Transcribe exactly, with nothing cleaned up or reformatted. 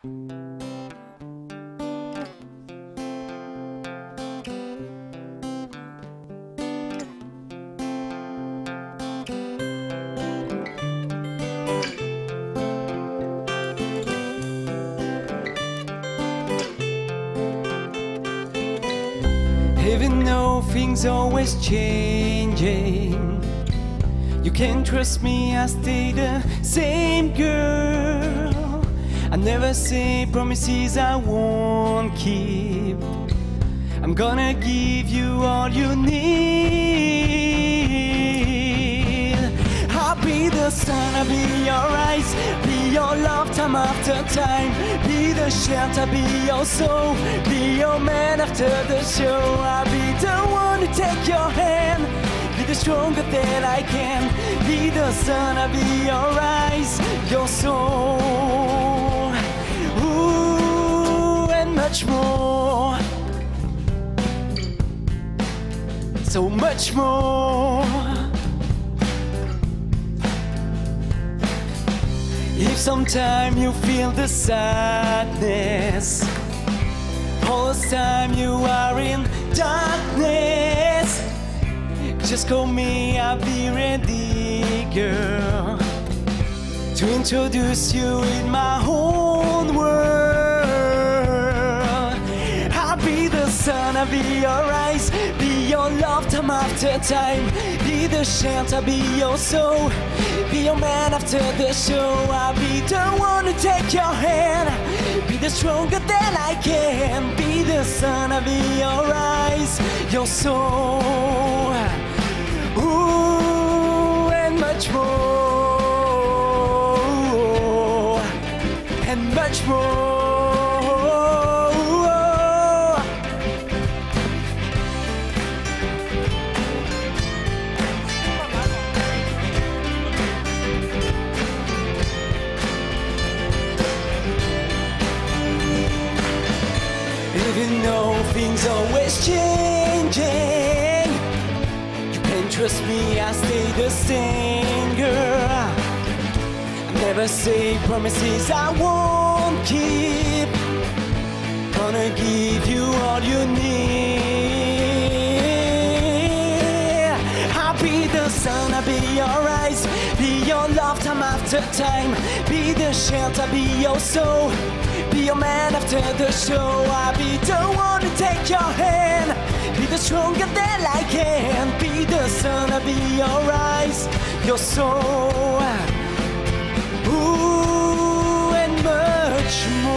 Even though things always changing, you can trust me, I stay the same girl. I never say promises I won't keep. I'm gonna give you all you need. I'll be the sun, I'll be your eyes, be your love time after time, be the shelter, be your soul, be your man after the show. I'll be the one to take your hand, be the stronger that I can, be the sun, I'll be your eyes, your soul, ooh, and much more, so much more. If sometime you feel the sadness, all the time you are in darkness, just call me, I'll be ready, girl, to introduce you in my whole world. I'll be the sun, I'll be your eyes, be your love time after time, be the shelter, be your soul, be your man after the show. I'll be the one to take your hand, be the stronger that I can, be the sun, I'll be your eyes, your soul, ooh, and much more, and much more. Even though things always changing, you can trust me, I stay the same, girl. I never say promises I won't keep. Gonna give you all you need. I'll be the sun, I'll be your eyes, be your love time after time, be the shelter, be your soul, be your man after the show. I'll be the one to take your hand, be the stronger that I can, be the sun, I'll be your eyes, your soul, ooh, and much more.